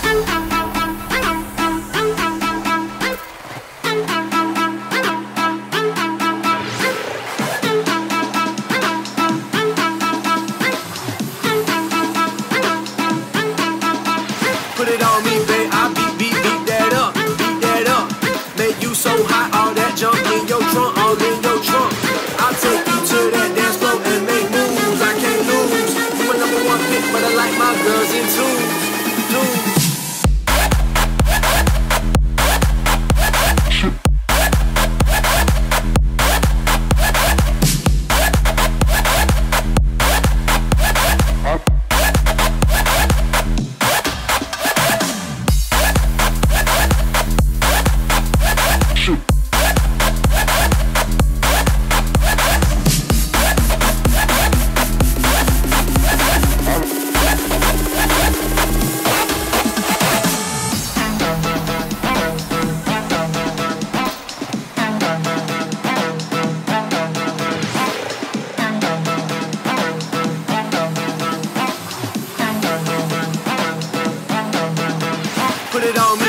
Put it on me, babe, I beat that up, Make you so hot, all that junk in your trunk, all in your trunk. I'll take you to that dance floor and make moves, I can't lose. You a #1 pick, but I like my girls in twos. Put it on me.